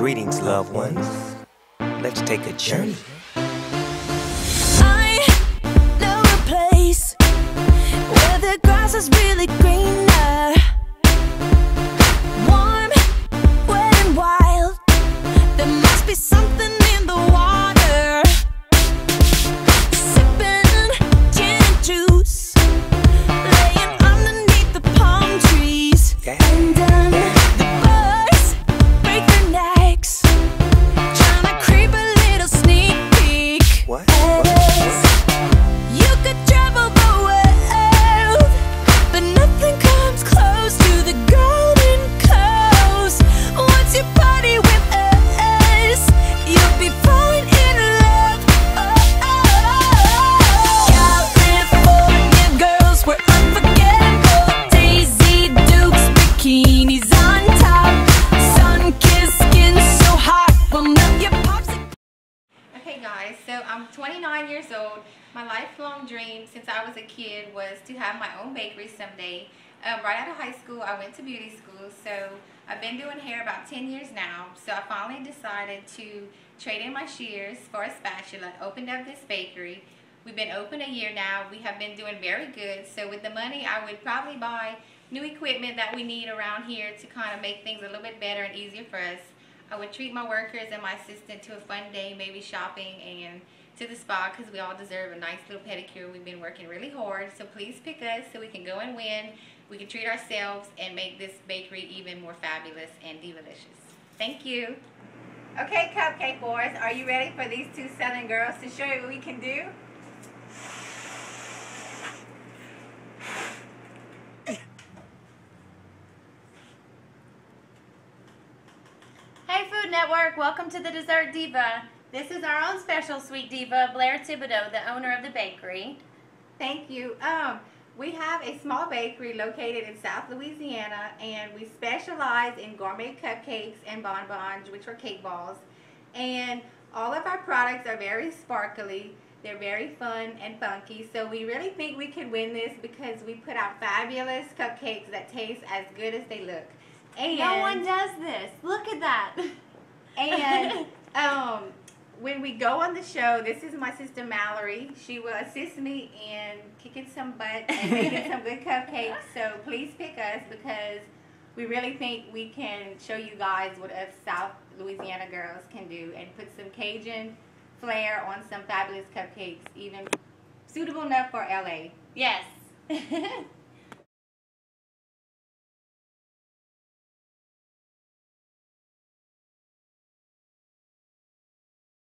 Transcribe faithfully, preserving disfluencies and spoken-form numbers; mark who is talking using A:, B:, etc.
A: Greetings, loved ones. Let's take a journey.
B: I know a place where the grass is really greener, warm, wet and wild. There must be something in the water. Sipping gin and juice, laying underneath the palm trees.
A: Yeah.
B: And um, the birds break their necks, trying to creep a little sneak peek.
A: What?
B: As you could travel the world, but nothing comes close to the golden coast. Once you party with us, you'll be falling in love. Oh, oh. California girls were unforgettable. Daisy Dukes, bikinis on top, sun-kissed skin so hot will melt your popsicle.
C: Okay guys, so I'm twenty-nine years old. My lifelong dream since I was a kid was to have my own bakery someday. Um, right out of high school, I went to beauty school, so I've been doing hair about ten years now. So I finally decided to trade in my shears for a spatula, opened up this bakery. We've been open a year now. We have been doing very good. So with the money, I would probably buy new equipment that we need around here to kind of make things a little bit better and easier for us. I would treat my workers and my assistant to a fun day, maybe shopping and to the spa, because we all deserve a nice little pedicure. We've been working really hard, so please pick us so we can go and win. We can treat ourselves and make this bakery even more fabulous and delicious. Thank you. Okay, Cupcake Boys, are you ready for these two Southern girls to show you what we can do? Hey Food Network, welcome to the Dessert Diva. This is our own special sweet diva, Blair Thibodeau, the owner of the bakery. Thank you. Um, we have a small bakery located in South Louisiana, and we specialize in gourmet cupcakes and bonbons, which are cake balls. And all of our products are very sparkly. They're very fun and funky, so we really think we can win this because we put out fabulous cupcakes that taste as good as they look. And
D: no one does this. Look at that.
C: And um, when we go on the show, this is my sister Mallory. She will assist me in kicking some butt and making some good cupcakes. So please pick us because we really think we can show you guys what us South Louisiana girls can do and put some Cajun flair on some fabulous cupcakes, even suitable enough for L A.
D: Yes.